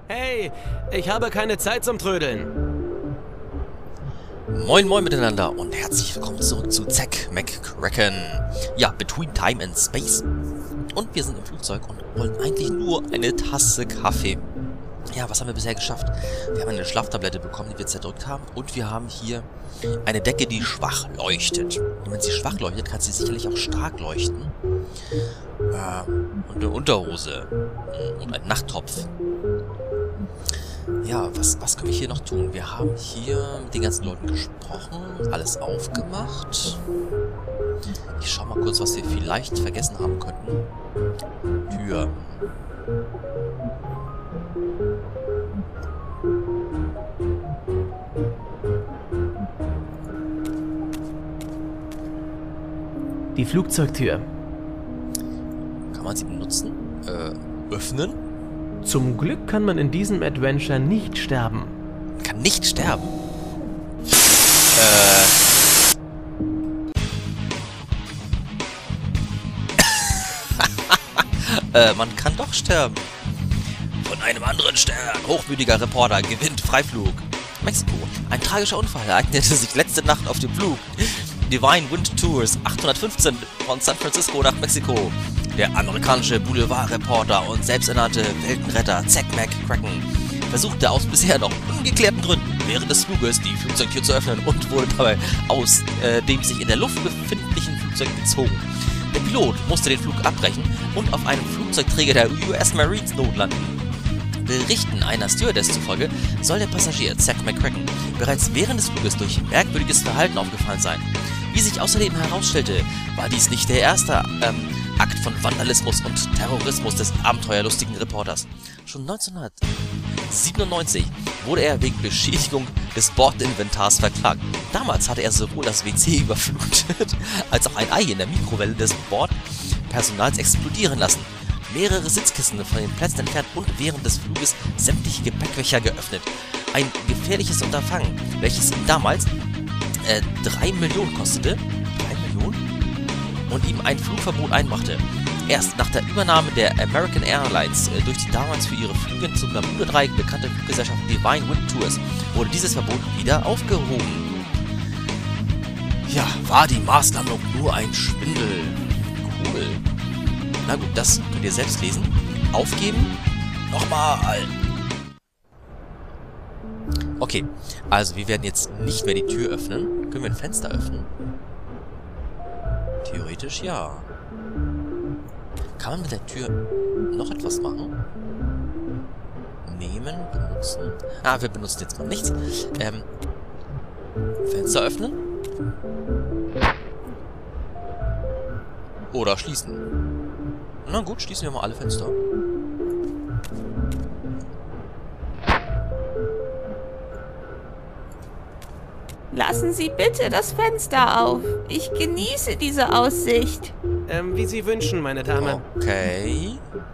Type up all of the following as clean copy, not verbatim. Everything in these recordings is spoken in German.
Hey, ich habe keine Zeit zum Trödeln. Moin moin miteinander und herzlich willkommen zurück zu Zack McCracken. Ja, Between Time and Space. Und wir sind im Flugzeug und wollen eigentlich nur eine Tasse Kaffee. Ja, was haben wir bisher geschafft? Wir haben eine Schlaftablette bekommen, die wir zerdrückt haben. Und wir haben hier eine Decke, die schwach leuchtet. Und wenn sie schwach leuchtet, kann sie sicherlich auch stark leuchten. Und eine Unterhose. Und ein Nachttropf. Ja, was können wir hier noch tun? Wir haben hier mit den ganzen Leuten gesprochen, alles aufgemacht. Ich schau mal kurz, was wir vielleicht vergessen haben könnten. Tür. Die Flugzeugtür. Kann man sie benutzen? Öffnen? Zum Glück kann man in diesem Adventure nicht sterben. Man kann nicht sterben. Man kann doch sterben. Von einem anderen Stern. Hochmütiger Reporter gewinnt Freiflug. Mexiko. Ein tragischer Unfall ereignete sich letzte Nacht auf dem Flug Divine Wind Tours 815 von San Francisco nach Mexiko. Der amerikanische Boulevardreporter und selbsternannte Weltenretter Zack McCracken versuchte aus bisher noch ungeklärten Gründen während des Fluges die Flugzeugtür zu öffnen und wurde dabei aus dem sich in der Luft befindlichen Flugzeug gezogen. Der Pilot musste den Flug abbrechen und auf einem Flugzeugträger der US Marines notlanden. Berichten einer Stewardess zufolge soll der Passagier Zack McCracken bereits während des Fluges durch merkwürdiges Verhalten aufgefallen sein. Wie sich außerdem herausstellte, war dies nicht der erste Akt von Vandalismus und Terrorismus des abenteuerlustigen Reporters. Schon 1997 wurde er wegen Beschädigung des Bordinventars verklagt. Damals hatte er sowohl das WC überflutet, als auch ein Ei in der Mikrowelle des Bordpersonals explodieren lassen, mehrere Sitzkissen von den Plätzen entfernt und während des Fluges sämtliche Gepäckfächer geöffnet. Ein gefährliches Unterfangen, welches ihm damals 3 Millionen kostete. 3 Millionen? Und ihm ein Flugverbot einmachte. Erst nach der Übernahme der American Airlines durch die damals für ihre Flüge zum Bermuda-Dreieck bekannte Fluggesellschaft Divine Wind Tours wurde dieses Verbot wieder aufgehoben. Ja, war die Marslandung nur ein Schwindel? Cool. Na gut, das könnt ihr selbst lesen. Aufgeben. Nochmal. Okay, also wir werden jetzt nicht mehr die Tür öffnen. Können wir ein Fenster öffnen? Theoretisch ja. Kann man mit der Tür noch etwas machen? Nehmen, benutzen. Ah, wir benutzen jetzt mal nichts. Fenster öffnen. Oder schließen. Na gut, schließen wir mal alle Fenster. Lassen Sie bitte das Fenster auf. Ich genieße diese Aussicht. Wie Sie wünschen, meine Dame. Okay.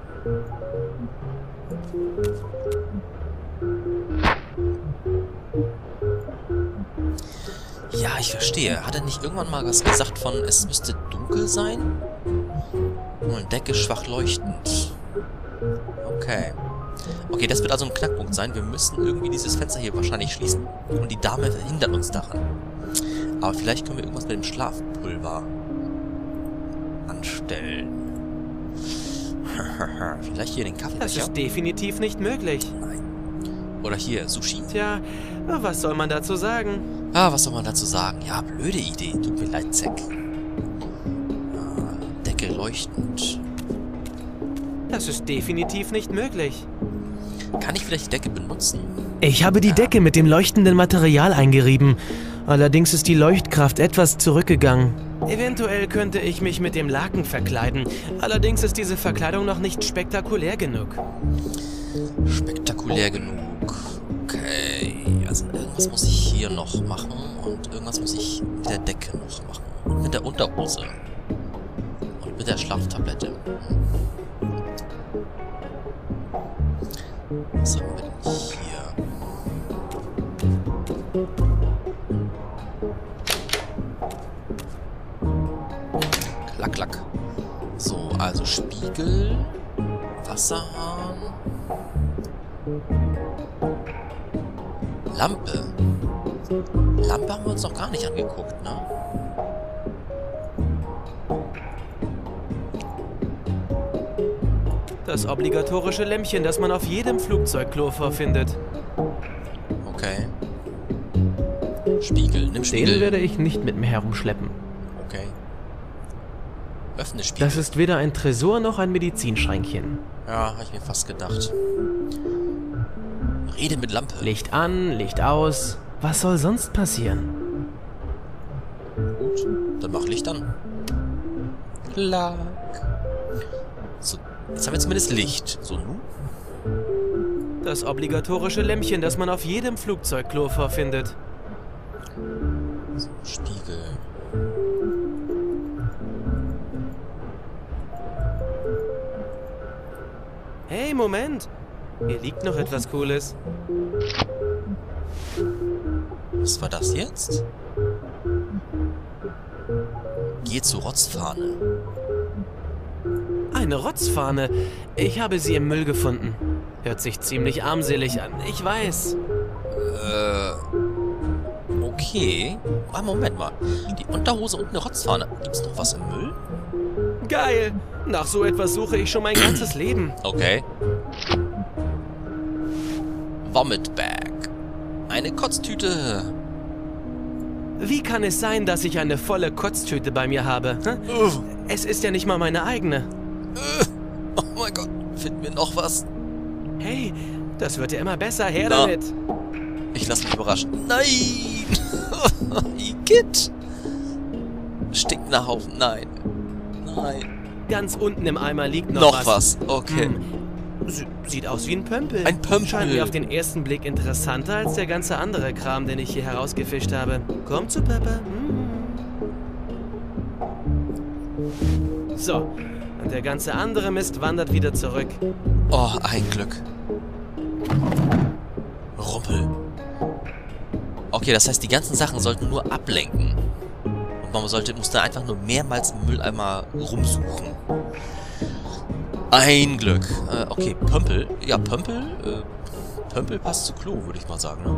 Ja, ich verstehe. Hat er nicht irgendwann mal was gesagt von, es müsste dunkel sein? Und Decke schwach leuchtend. Okay. Okay, das wird also ein Knackpunkt sein. Wir müssen irgendwie dieses Fenster hier wahrscheinlich schließen. Und die Dame verhindert uns daran. Aber vielleicht können wir irgendwas mit dem Schlafpulver anstellen. Vielleicht hier den Kaffeebecher. Das ist definitiv nicht möglich. Nein. Oder hier, Sushi. Tja, was soll man dazu sagen? Ah, was soll man dazu sagen? Ja, blöde Idee. Tut mir leid, Zack. Decke leuchtend. Das ist definitiv nicht möglich. Kann ich vielleicht die Decke benutzen? Ich habe die Decke mit dem leuchtenden Material eingerieben. Allerdings ist die Leuchtkraft etwas zurückgegangen. Eventuell könnte ich mich mit dem Laken verkleiden. Allerdings ist diese Verkleidung noch nicht spektakulär genug. Spektakulär genug. Okay. Also irgendwas muss ich hier noch machen und irgendwas muss ich mit der Decke noch machen. Und mit der Unterhose. Und mit der Schlaftablette. Was haben wir denn hier? Klack, klack. So, also Spiegel, Wasserhahn, Lampe. Lampe haben wir uns noch gar nicht angeguckt, ne? Das obligatorische Lämpchen, das man auf jedem Flugzeugklo vorfindet. Okay. Spiegel. Nimm Spiegel. Den werde ich nicht mit mir herumschleppen. Okay. Öffne Spiegel. Das ist weder ein Tresor noch ein Medizinschränkchen. Ja, habe ich mir fast gedacht. Rede mit Lampe. Licht an, Licht aus. Was soll sonst passieren? Gut, dann mach Licht an. Klack. So, jetzt haben wir zumindest Licht. So, nun? Das obligatorische Lämpchen, das man auf jedem Flugzeugklo vorfindet. So, Spiegel. Hey, Moment! Hier liegt noch etwas Cooles. Was war das jetzt? Geh zur Rotzfahne. Eine Rotzfahne. Ich habe sie im Müll gefunden. Hört sich ziemlich armselig an, ich weiß. Okay. Ah, Moment mal. Die Unterhose und eine Rotzfahne. Gibt's noch was im Müll? Geil! Nach so etwas suche ich schon mein ganzes Leben. Okay. Vomit Bag. Eine Kotztüte. Wie kann es sein, dass ich eine volle Kotztüte bei mir habe? Hä? Es ist ja nicht mal meine eigene. Oh mein Gott. Finden wir noch was? Hey, das wird ja immer besser. Her Na. damit. Ich lass mich überraschen. Nein! Igitt! Stinkender Haufen. Nein. Nein. Ganz unten im Eimer liegt noch Noch was. Okay. Sieht aus wie ein Pömpel. Ein Pömpel. Scheint mir auf den ersten Blick interessanter als der ganze andere Kram, den ich hier herausgefischt habe. Komm zu Pepper. So. Und der ganze andere Mist wandert wieder zurück. Oh, ein Glück. Rumpel. Okay, das heißt, die ganzen Sachen sollten nur ablenken. Und man muss da einfach nur mehrmals im Mülleimer rumsuchen. Ein Glück. Okay, Pömpel. Ja, Pömpel. Pömpel passt zu Klo, würde ich mal sagen, ne?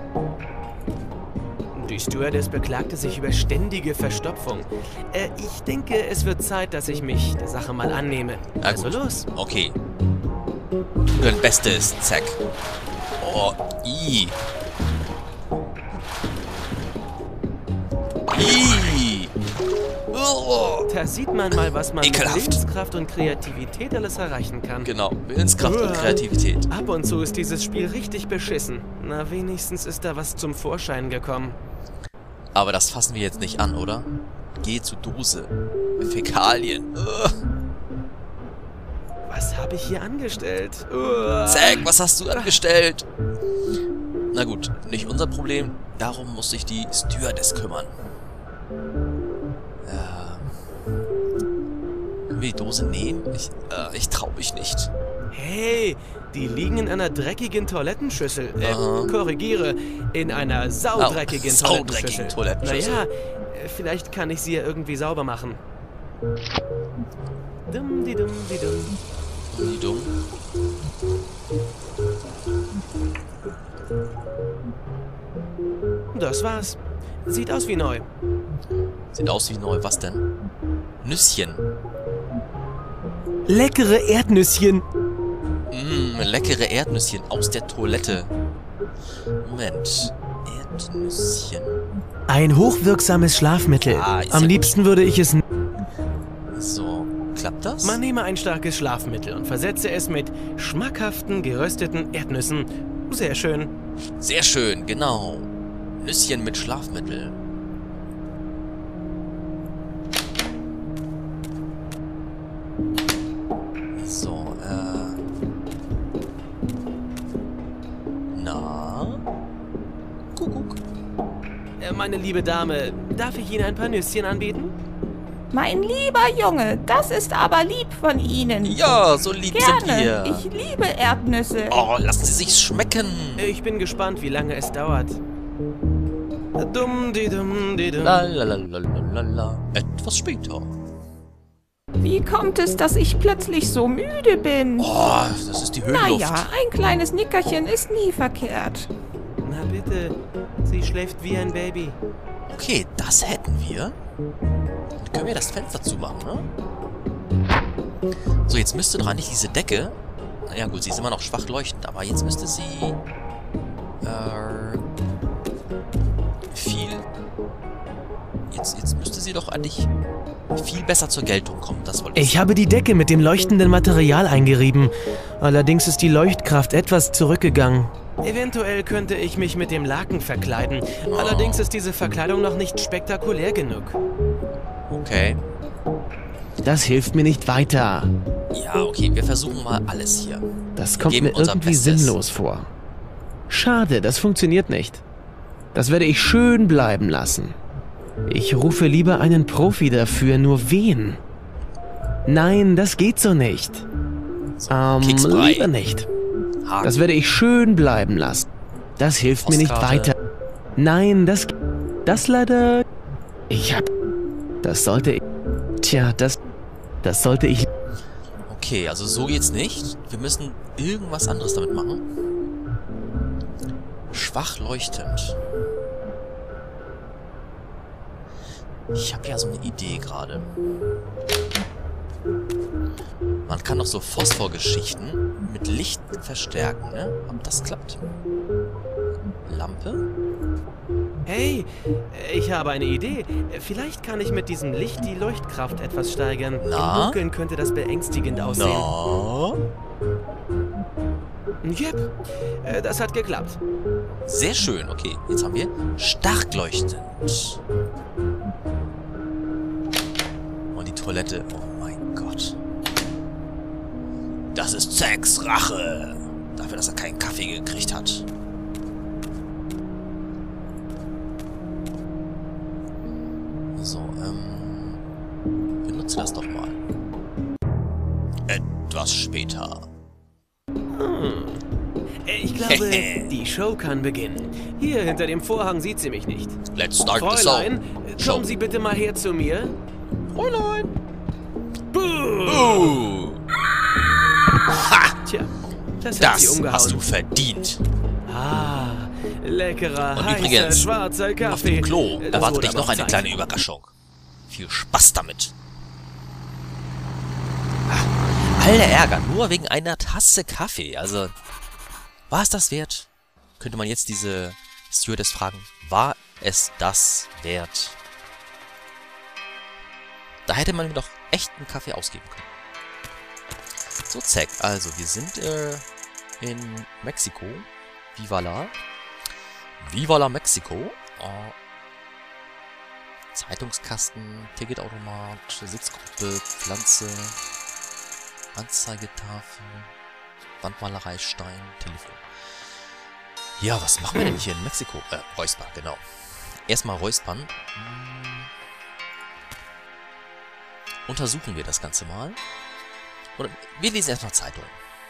Die Stewardess beklagte sich über ständige Verstopfung. Ich denke, es wird Zeit, dass ich mich der Sache mal annehme. Ja, Also gut. los. Okay. Tu dein Bestes. Zack. Oh, i. I. Oh. Da sieht man mal, was man Ekelhaft. mit Willenskraft und Kreativität alles erreichen kann. Genau, Willenskraft und Kreativität. Ab und zu ist dieses Spiel richtig beschissen. Na, wenigstens ist da was zum Vorschein gekommen. Aber das fassen wir jetzt nicht an, oder? Geh zur Dose. Fäkalien. Was habe ich hier angestellt? Zack, was hast du angestellt? Na gut, nicht unser Problem. Darum muss sich die Stewardess kümmern. Können wir die Dose nehmen? Ich trau mich nicht. Hey, die liegen in einer dreckigen Toilettenschüssel. Aha. Korrigiere, in einer saudreckigen saudreckigen Toilettenschüssel. Naja, vielleicht kann ich sie ja irgendwie sauber machen. Dumm, die dumm, die dumm. Wie dumm. Das war's. Sieht aus wie neu. Sieht aus wie neu. Was denn? Nüsschen. Leckere Erdnüsschen. Leckere Erdnüsschen aus der Toilette. Moment. Erdnüsschen. Ein hochwirksames Schlafmittel. Ist Am ja liebsten würde ich es... So, klappt das? Man nehme ein starkes Schlafmittel und versetze es mit schmackhaften, gerösteten Erdnüssen. Sehr schön. Sehr schön, genau. Nüsschen mit Schlafmittel. So, Na? Kuckuck. Meine liebe Dame, darf ich Ihnen ein paar Nüsschen anbieten? Mein lieber Junge, das ist aber lieb von Ihnen. Ja, so lieb sind Gerne. wir. Ich liebe Erdnüsse. Oh, lassen Sie sich schmecken. Ich bin gespannt, wie lange es dauert. Dumm, die dumm, die dumm. La la la la la la la. Etwas später. Wie kommt es, dass ich plötzlich so müde bin? Oh, das ist die Höhenluft. Naja, ein kleines Nickerchen ist nie verkehrt. Na bitte, sie schläft wie ein Baby. Okay, das hätten wir. Dann können wir das Fenster zumachen, ne? So, jetzt müsste doch eigentlich diese Decke... Ja gut, sie ist immer noch schwach leuchtend, aber jetzt müsste sie... Jetzt müsste sie doch eigentlich viel besser zur Geltung kommen. Das wollte Ich habe die Decke mit dem leuchtenden Material eingerieben. Allerdings ist die Leuchtkraft etwas zurückgegangen. Eventuell könnte ich mich mit dem Laken verkleiden. Allerdings ist diese Verkleidung noch nicht spektakulär genug. Okay. Das hilft mir nicht weiter. Ja, okay, wir versuchen mal alles hier. Das Wir kommt geben mir unser irgendwie Bestes. sinnlos vor. Schade, das funktioniert nicht. Das werde ich schön bleiben lassen. Ich rufe lieber einen Profi dafür, nur wen? Nein, das geht so nicht. Keksbrei. Lieber nicht. Haken. Das werde ich schön bleiben lassen. Das hilft mir nicht Postkarte. weiter. Nein, das leider... Das sollte ich... Tja, das sollte ich... Okay, also so geht's nicht. Wir müssen irgendwas anderes damit machen. Schwach leuchtend. Ich habe ja so eine Idee gerade. Man kann doch so Phosphorgeschichten mit Licht verstärken, ne? Ob das klappt? Lampe? Hey, ich habe eine Idee. Vielleicht kann ich mit diesem Licht die Leuchtkraft etwas steigern. Na? Im Dunkeln könnte das beängstigend aussehen. Na? Jep, das hat geklappt. Sehr schön, okay. Jetzt haben wir stark leuchtend. Und die Toilette. Oh mein Gott. Das ist Zacks Rache. Dafür, dass er keinen Kaffee gekriegt hat. So, benutze das doch mal. Etwas später. Ich glaube, die Show kann beginnen. Hier hinter dem Vorhang sieht sie mich nicht. Let's start the Fräulein, show. kommen Sie bitte mal her zu mir. Fräulein. Buh! Tja, das hat sie Das umgehauen. hast du verdient. Ah, leckerer, Und heißer, übrigens, schwarzer auf Kaffee. dem Klo Das erwartet wurde dich noch aber eine Zeit. kleine Überraschung. Viel Spaß damit. Alter Ärger, nur wegen einer Tasse Kaffee. Also, war es das wert? Könnte man jetzt diese Stewardess fragen, war es das wert? Da hätte man mir doch echt einen Kaffee ausgeben können. So, zack. Also, wir sind in Mexiko. Viva la. Viva la Mexiko. Zeitungskasten, Ticketautomat, Sitzgruppe, Pflanze, Anzeigetafel, Wandmalerei, Stein, Telefon. Ja, was machen wir denn hier in Mexiko? Räuspern, genau. Erstmal räuspern. Untersuchen wir das Ganze mal. Oder wir lesen erstmal Zeitung.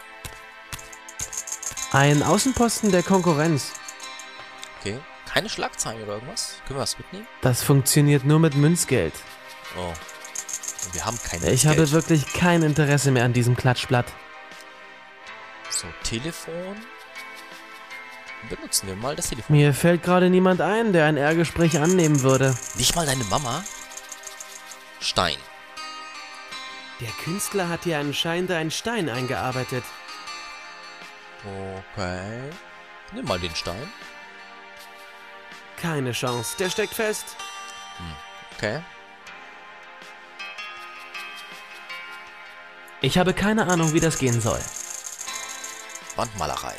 Ein Außenposten der Konkurrenz. Okay. Keine Schlagzeilen oder irgendwas? Können wir was mitnehmen? Das funktioniert nur mit Münzgeld. Oh. Und wir haben kein Ich Geld. habe wirklich kein Interesse mehr an diesem Klatschblatt. So, Telefon. Benutzen wir mal das Telefon. Mir fällt gerade niemand ein, der ein R-Gespräch annehmen würde. Nicht mal deine Mama? Stein. Der Künstler hat hier anscheinend einen Stein eingearbeitet. Okay. Nimm mal den Stein. Keine Chance, der steckt fest. Okay. Ich habe keine Ahnung, wie das gehen soll. Wandmalerei.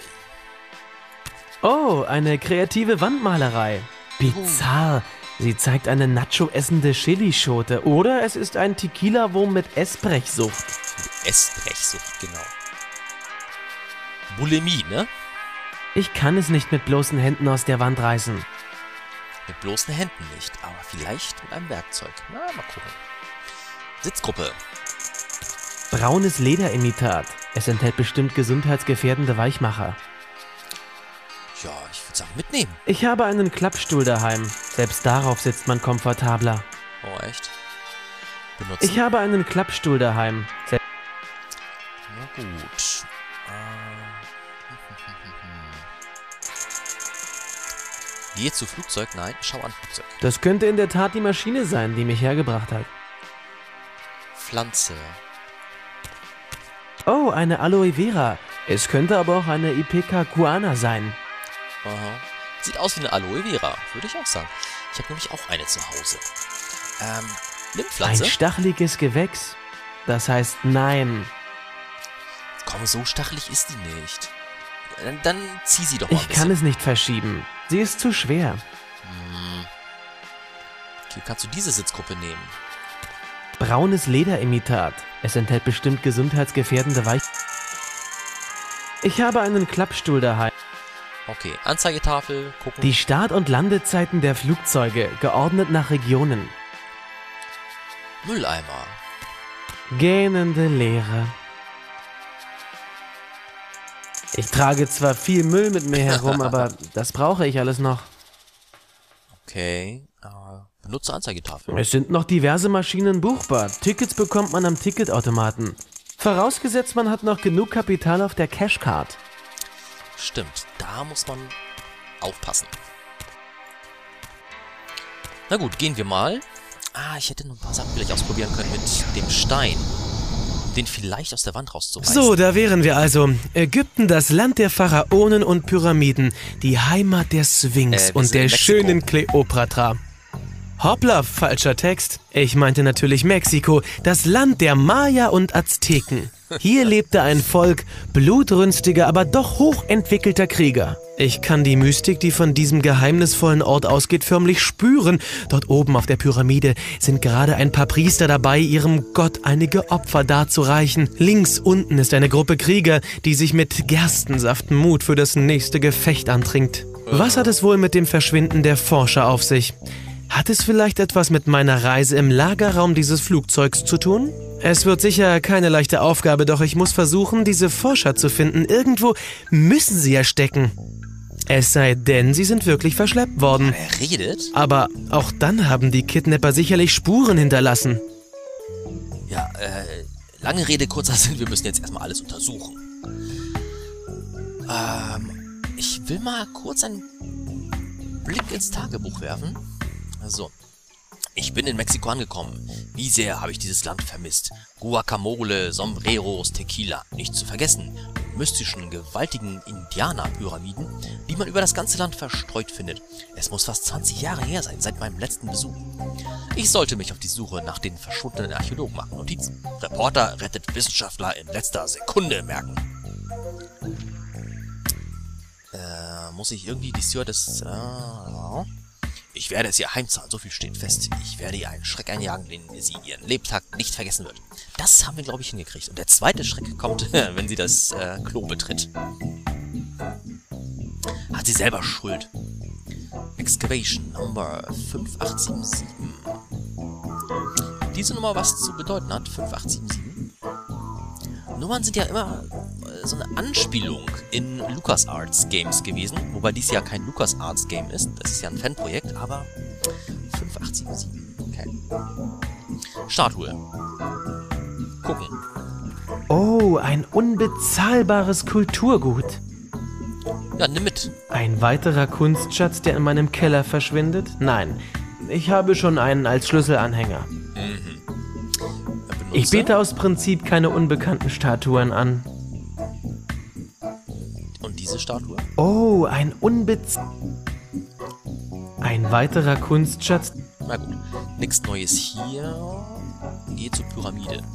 Oh, eine kreative Wandmalerei. Bizarr. Sie zeigt eine Nacho-essende Chilischote. Oder es ist ein Tequila-Wurm mit Essbrechsucht. Essbrechsucht, genau. Bulimie, ne? Ich kann es nicht mit bloßen Händen aus der Wand reißen. Mit bloßen Händen nicht, aber vielleicht mit einem Werkzeug. Na, mal gucken. Sitzgruppe. Braunes Lederimitat. Es enthält bestimmt gesundheitsgefährdende Weichmacher. Ja, ich würde sagen, mitnehmen. Ich habe einen Klappstuhl daheim. Selbst darauf sitzt man komfortabler. Oh, echt? benutzen? Ich habe einen Klappstuhl daheim. Na gut. Geh zu Flugzeug? Nein, schau an Flugzeug. Das könnte in der Tat die Maschine sein, die mich hergebracht hat. Pflanze. Oh, eine Aloe Vera. Es könnte aber auch eine Ipecacuana sein. Aha. Sieht aus wie eine Aloe Vera, würde ich auch sagen. Ich habe nämlich auch eine zu Hause. Nimm Pflanze. Ein stacheliges Gewächs. Das heißt nein. Komm, so stachelig ist die nicht. Dann zieh sie doch mal ein Ich bisschen. kann es nicht verschieben. Sie ist zu schwer. Okay, kannst du diese Sitzgruppe nehmen? Braunes Lederimitat. Es enthält bestimmt gesundheitsgefährdende Weich... Ich habe einen Klappstuhl daheim. Okay, Anzeigetafel, gucken. Die Start- und Landezeiten der Flugzeuge, geordnet nach Regionen. Mülleimer. Gähnende Leere. Ich trage zwar viel Müll mit mir herum, aber das brauche ich alles noch. Okay, benutze Anzeigetafel. Es sind noch diverse Maschinen buchbar. Tickets bekommt man am Ticketautomaten. Vorausgesetzt, man hat noch genug Kapital auf der Cashcard. Stimmt, da muss man aufpassen. Na gut, gehen wir mal. Ich hätte noch ein paar Sachen vielleicht ausprobieren können mit dem Stein. Den vielleicht aus der Wand rauszureißen. So, da wären wir also. Ägypten, das Land der Pharaonen und Pyramiden. Die Heimat der Sphinx wir und sind der in Mexiko. schönen Kleopatra. Hoppla, falscher Text. Ich meinte natürlich Mexiko, das Land der Maya und Azteken. Hier lebte ein Volk blutrünstiger, aber doch hochentwickelter Krieger. Ich kann die Mystik, die von diesem geheimnisvollen Ort ausgeht, förmlich spüren. Dort oben auf der Pyramide sind gerade ein paar Priester dabei, ihrem Gott einige Opfer darzureichen. Links unten ist eine Gruppe Krieger, die sich mit Gerstensaft Mut für das nächste Gefecht antrinkt. Was hat es wohl mit dem Verschwinden der Forscher auf sich? Hat es vielleicht etwas mit meiner Reise im Lagerraum dieses Flugzeugs zu tun? Es wird sicher keine leichte Aufgabe, doch ich muss versuchen, diese Forscher zu finden. Irgendwo müssen sie ja stecken. Es sei denn, sie sind wirklich verschleppt worden. Er redet? Aber auch dann haben die Kidnapper sicherlich Spuren hinterlassen. Ja, lange Rede, kurzer Sinn, wir müssen jetzt erstmal alles untersuchen. Ich will mal kurz einen Blick ins Tagebuch werfen. So. Ich bin in Mexiko angekommen. Wie sehr habe ich dieses Land vermisst. Guacamole, Sombreros, Tequila, nicht zu vergessen. Mystischen, gewaltigen Indianerpyramiden, die man über das ganze Land verstreut findet. Es muss fast 20 Jahre her sein, seit meinem letzten Besuch. Ich sollte mich auf die Suche nach den verschwundenen Archäologen machen. Notizen. Reporter rettet Wissenschaftler in letzter Sekunde merken. Muss ich irgendwie die Stewardess... Ich werde es ihr heimzahlen, so viel steht fest. Ich werde ihr einen Schreck einjagen, den sie ihren Lebtag nicht vergessen wird. Das haben wir, glaube ich, hingekriegt. Und der zweite Schreck kommt, wenn sie das Klo betritt. Hat sie selber Schuld. Excavation Number 5877. Diese Nummer, was zu bedeuten hat, 5877. Nummern sind ja immer so eine Anspielung in LucasArts Games gewesen, wobei dies ja kein LucasArts Game ist, das ist ja ein Fanprojekt, aber 5877, okay. Statue. Gucken. Oh, ein unbezahlbares Kulturgut. Ja, nimm mit. Ein weiterer Kunstschatz, der in meinem Keller verschwindet? Nein, ich habe schon einen als Schlüsselanhänger. Ich bete aus Prinzip keine unbekannten Statuen an. Und diese Statue? Oh, ein weiterer Kunstschatz. Na gut, nichts Neues hier. Geh zur Pyramide.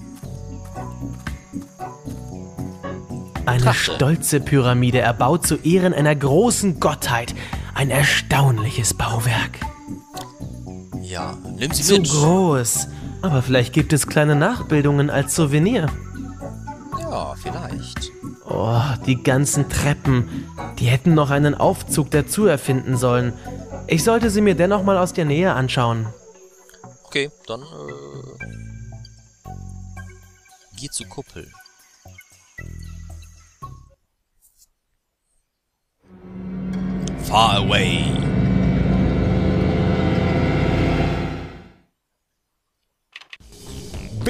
Eine Trachte. stolze Pyramide, erbaut zu Ehren einer großen Gottheit. Ein erstaunliches Bauwerk. Ja, nimm sie Zu mit. groß. Aber vielleicht gibt es kleine Nachbildungen als Souvenir. Ja, vielleicht. Oh, die ganzen Treppen. Die hätten noch einen Aufzug dazu erfinden sollen. Ich sollte sie mir dennoch mal aus der Nähe anschauen. Okay, dann geh zur Kuppel. Far away.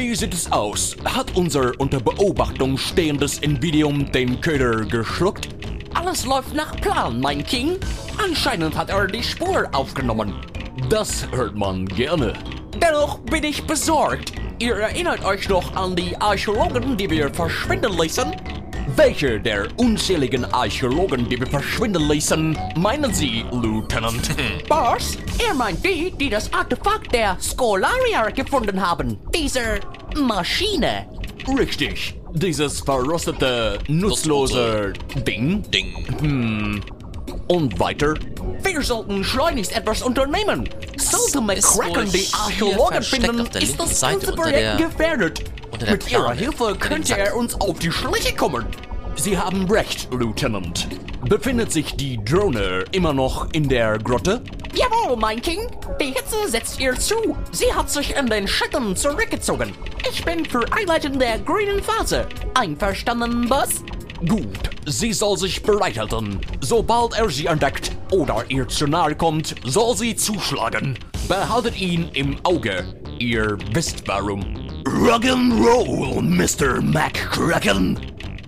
Wie sieht es aus? Hat unser unter Beobachtung stehendes Individuum den Köder geschluckt? Alles läuft nach Plan, mein King. Anscheinend hat er die Spur aufgenommen. Das hört man gerne. Dennoch bin ich besorgt. Ihr erinnert euch noch an die Archäologen, die wir verschwinden ließen? Welche der unzähligen Archäologen, die wir verschwinden ließen, meinen Sie, Lieutenant? Boss, er meint die, die das Artefakt der Scholarier gefunden haben. Diese Maschine. Richtig. Dieses verrostete, nutzlose Ding. Und weiter? Wir sollten schleunigst etwas unternehmen. Sollte ist wohl McCracken die hier Archäologen versteckt finden, auf der ist linken das Seite ganze unter Projekt der- gefährdet. unter der Mit Ihrer Plane, Hilfe unter dem könnte Sack. er uns auf die Schliche kommen. Sie haben recht, Lieutenant. Befindet sich die Drohne immer noch in der Grotte? Jawohl, mein King. Die Hitze setzt ihr zu. Sie hat sich in den Schatten zurückgezogen. Ich bin für Einleiten der grünen Phase. Einverstanden, Boss? Gut, sie soll sich bereithalten. Sobald er sie entdeckt oder ihr zu nahe kommt, soll sie zuschlagen. Behaltet ihn im Auge. Ihr wisst warum. Rock'n'Roll, Mr. McCracken.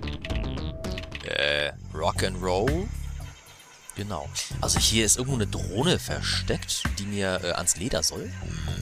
Rock'n'Roll? Genau. Also hier ist irgendwo eine Drohne versteckt, die mir ans Leder soll.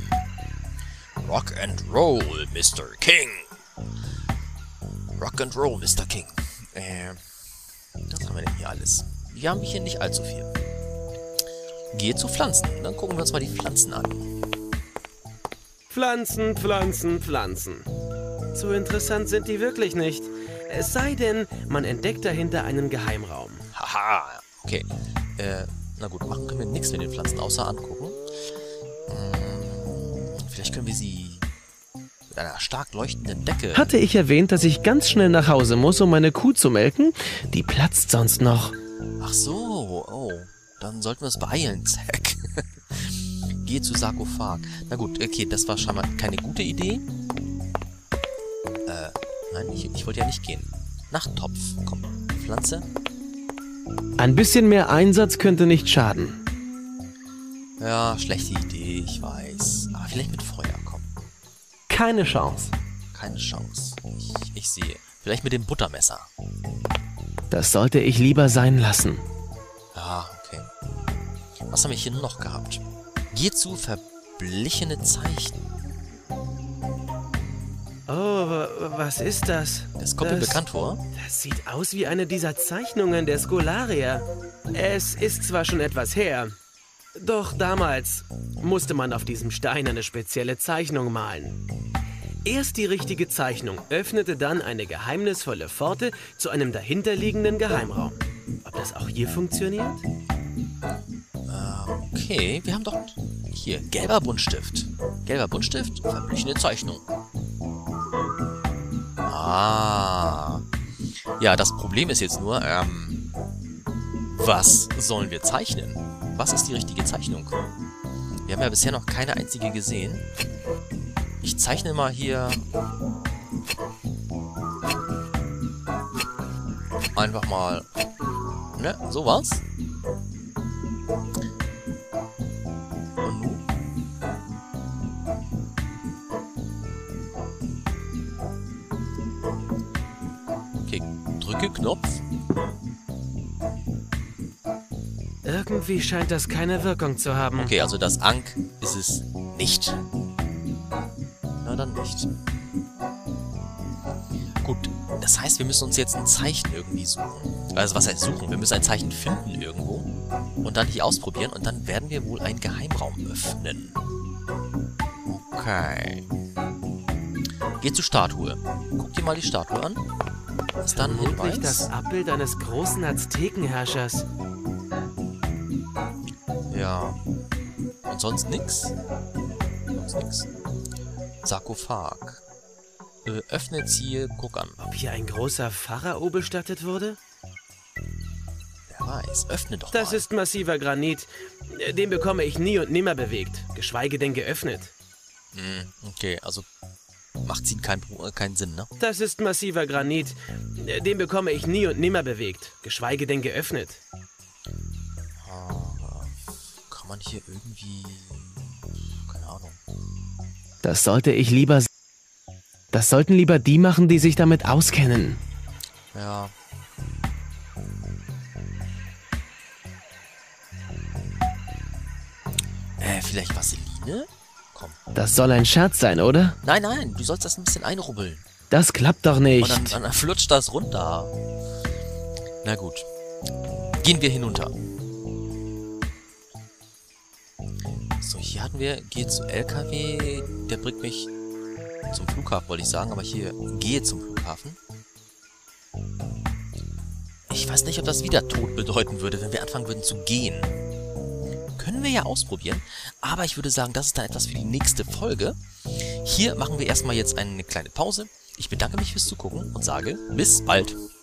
Rock'n'Roll, Mr. King. Rock'n'Roll, Mr. King. Was haben wir denn hier alles? Wir haben hier nicht allzu viel. Gehe zu Pflanzen. Dann gucken wir uns mal die Pflanzen an. Pflanzen, Pflanzen, Pflanzen. So interessant sind die wirklich nicht. Es sei denn, man entdeckt dahinter einen Geheimraum. Haha, okay. Na gut, machen können wir nichts mit den Pflanzen, außer angucken. Vielleicht können wir sie mit einer stark leuchtenden Decke... Hatte ich erwähnt, dass ich ganz schnell nach Hause muss, um meine Kuh zu melken? Die platzt sonst noch. Ach so, oh. Dann sollten wir uns beeilen, Zack. Gehe zu Sarkophag. Na gut, okay, das war scheinbar keine gute Idee. Nein, ich wollte ja nicht gehen. Nachttopf, komm, Pflanze. Ein bisschen mehr Einsatz könnte nicht schaden. Ja, schlechte Idee, ich weiß. Aber vielleicht mit Feuer, komm. Keine Chance. Keine Chance. Ich sehe. Vielleicht mit dem Buttermesser. Das sollte ich lieber sein lassen. Ja, okay. Was haben wir hier noch gehabt? Geh zu verblichene Zeichen. Oh, was ist das? Das kommt mir bekannt vor. Das sieht aus wie eine dieser Zeichnungen der Scholarier. Es ist zwar schon etwas her, doch damals musste man auf diesem Stein eine spezielle Zeichnung malen. Erst die richtige Zeichnung öffnete dann eine geheimnisvolle Pforte zu einem dahinterliegenden Geheimraum. Ob das auch hier funktioniert? Okay, wir haben doch hier gelber Buntstift. Gelber Buntstift, verblichene Zeichnung. Ah. Ja, das Problem ist jetzt nur, was sollen wir zeichnen? Was ist die richtige Zeichnung? Wir haben ja bisher noch keine einzige gesehen. Ich zeichne mal hier einfach mal, ne, sowas. Und nun? Okay, drücke Knopf. Irgendwie scheint das keine Wirkung zu haben. Okay, also das Ankh ist es nicht. Na dann nicht. Gut, das heißt, wir müssen uns jetzt ein Zeichen irgendwie suchen. Also was heißt suchen? Wir müssen ein Zeichen finden irgendwo und dann hier ausprobieren und dann werden wir wohl einen Geheimraum öffnen. Okay. Geh zur Statue. Guck dir mal die Statue an. Ist dann ein Vermutlich Hinweis? das Abbild eines großen Aztekenherrschers. Ja. Und sonst nix? Sonst nix. Sarkophag. Öffnet hier, guck an. Ob hier ein großer Pharao bestattet wurde? Wer weiß, öffne doch Das mal. ist massiver Granit. Den bekomme ich nie und nimmer bewegt, geschweige denn geöffnet. Okay, also macht sie keinen Sinn, ne? Das ist massiver Granit. Den bekomme ich nie und nimmer bewegt, geschweige denn geöffnet. Kann man hier irgendwie... Keine Ahnung. Das sollte ich lieber... Das sollten lieber die machen, die sich damit auskennen. Ja. Vielleicht Vaseline? Komm. Das soll ein Scherz sein, oder? Nein, nein, du sollst das ein bisschen einrubbeln. Das klappt doch nicht. Und dann flutscht das runter. Na gut. Gehen wir hinunter. So, hier hatten wir, gehe zu LKW. Der bringt mich zum Flughafen, wollte ich sagen. Aber hier, gehe zum Flughafen. Ich weiß nicht, ob das wieder Tod bedeuten würde, wenn wir anfangen würden zu gehen. Können wir ja ausprobieren. Aber ich würde sagen, das ist dann etwas für die nächste Folge. Hier machen wir erstmal jetzt eine kleine Pause. Ich bedanke mich fürs Zugucken und sage bis bald.